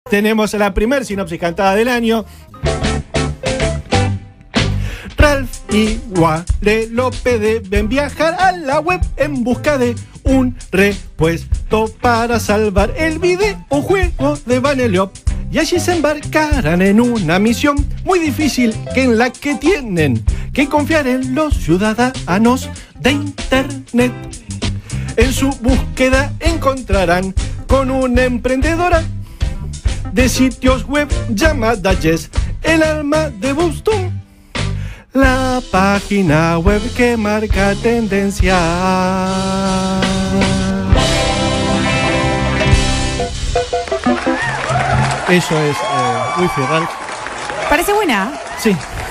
Tenemos la primer sinopsis cantada del año. Ralph y Guarelope deben viajar a la web en busca de un repuesto para salvar el videojuego de Vanellope. Y allí se embarcarán en una misión muy difícil en la que tienen que confiar en los ciudadanos de Internet. En su búsqueda encontrarán con una emprendedora de sitios web llamada Jess, el alma de Boostum, la página web que marca tendencia. Eso es Wi-Fi Ralph. Parece buena. Sí.